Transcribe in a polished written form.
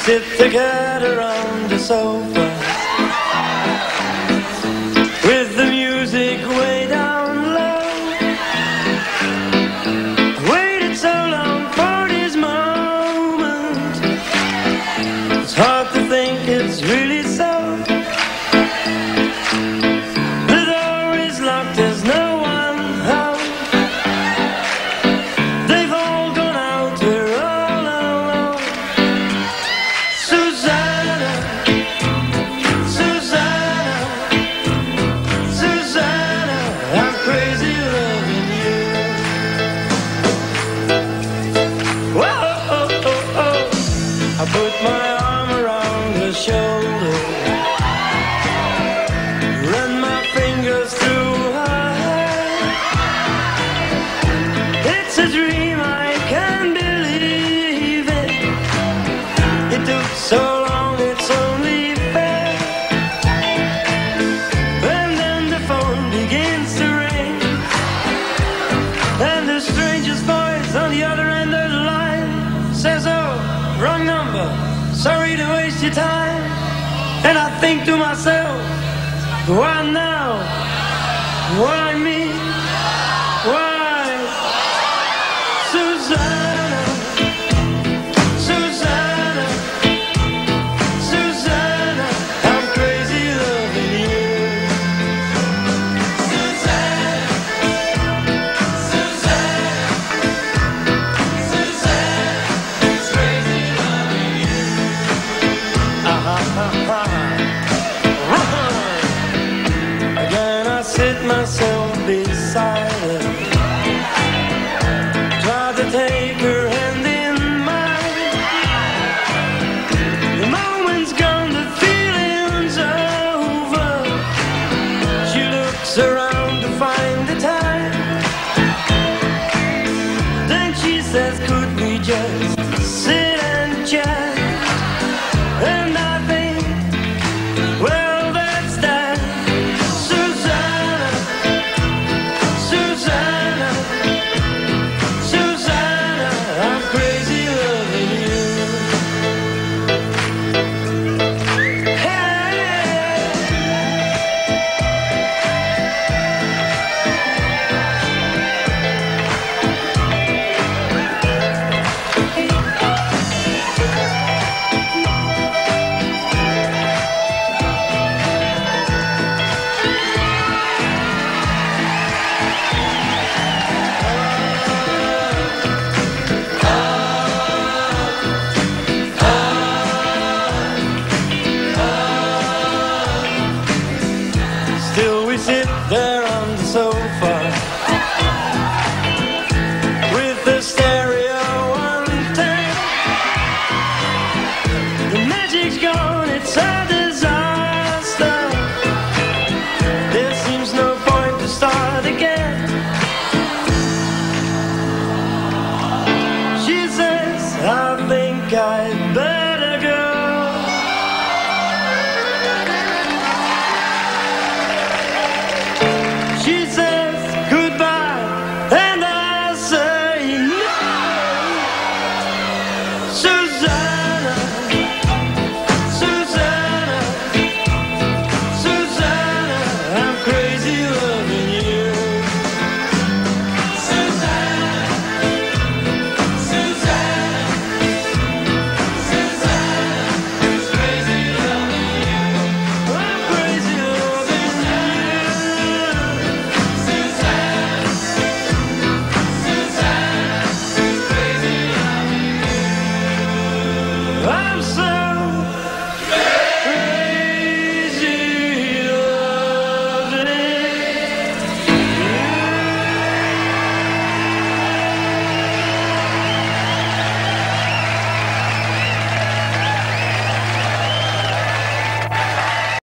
sit together on the sofa with the music way down low. I waited so long for this moment. It's hard to think it's really so. The door is locked, there's no one home. They've all gone out, we're all alone. Susanna, Susanna, Susanna, I'm crazy loving you. Whoa, oh, oh, oh. I put my arm around her shoulder, run my fingers through her hair. It's a dream, I can't believe it. It took so long, it's only fair. And then the phone begins to ring, and the stranger's voice on the other end of the line says, oh, wrong number, sorry to waste your time. And I think to myself, why now? What I mean?